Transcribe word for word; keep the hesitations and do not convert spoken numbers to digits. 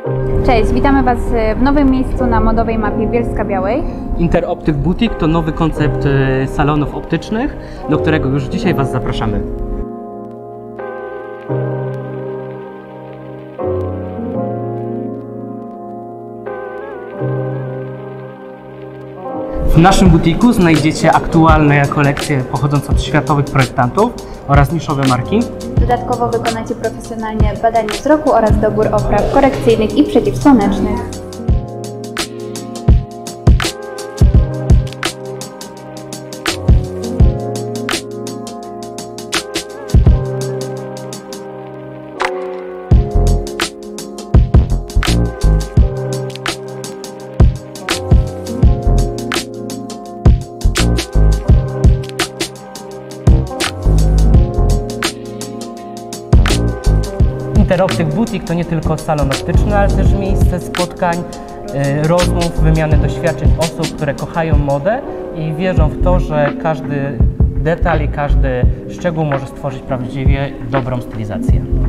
Cześć, witamy Was w nowym miejscu na modowej mapie Bielska-Białej. Interoptyk Boutique to nowy koncept salonów optycznych, do którego już dzisiaj Was zapraszamy. W naszym butiku znajdziecie aktualne kolekcje pochodzące od światowych projektantów oraz niszowe marki. Dodatkowo wykonacie profesjonalnie badanie wzroku oraz dobór opraw korekcyjnych i przeciwsłonecznych. Interoptyk Boutique to nie tylko salon optyczny, ale też miejsce spotkań, rozmów, wymiany doświadczeń osób, które kochają modę i wierzą w to, że każdy detal i każdy szczegół może stworzyć prawdziwie dobrą stylizację.